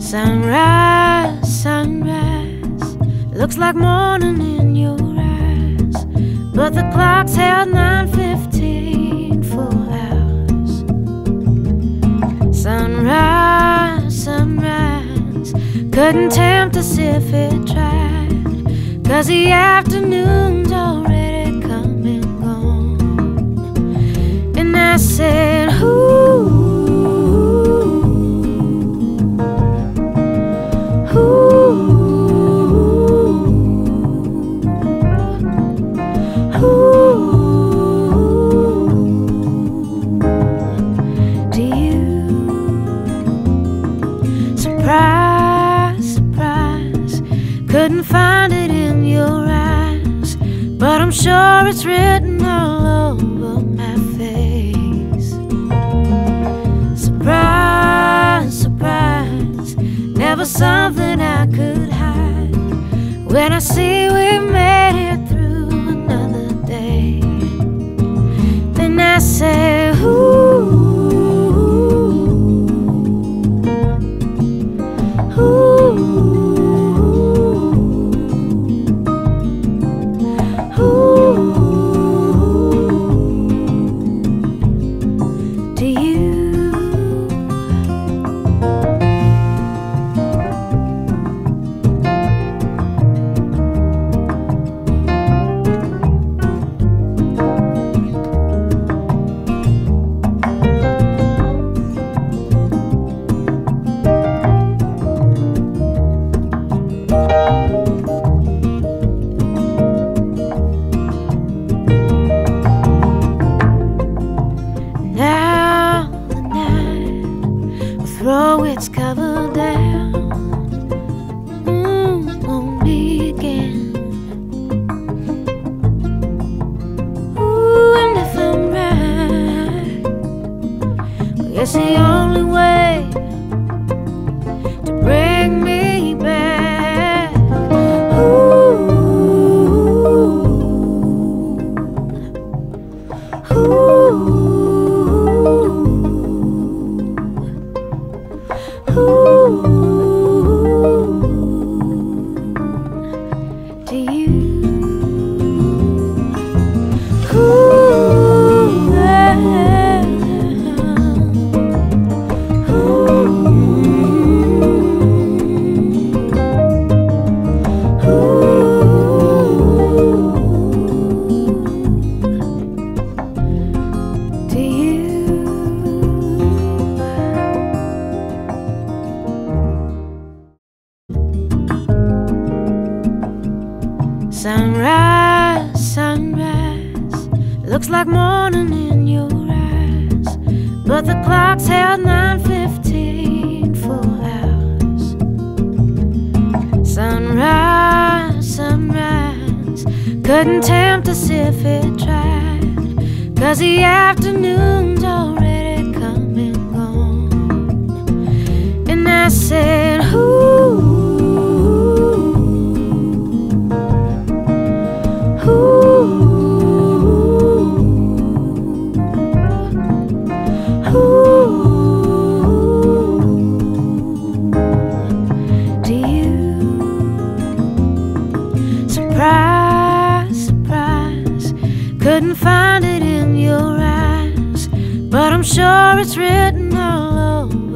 Sunrise, sunrise, looks like morning in your eyes, but the clock's held 9:15 for hours. Sunrise, sunrise, couldn't tempt us if it tried, 'cause the afternoon's already come and gone. And I said, ooh, couldn't find it in your eyes, but I'm sure it's written all over my face. Surprise, surprise, never something I could hide. When I see we made it through another day, then I say, ooh, ooh. Throw its cover down on me again. Ooh, and if I'm right, well, it's the only way to bring me back. Ooh, ooh. To you, sunrise, sunrise, looks like morning in your eyes, but the clock's held 9:15 for hours. Sunrise, sunrise, couldn't tempt us if it tried, 'cause the afternoon's already come and gone. And I said, ooh, surprise, surprise, couldn't find it in your eyes, but I'm sure it's written all over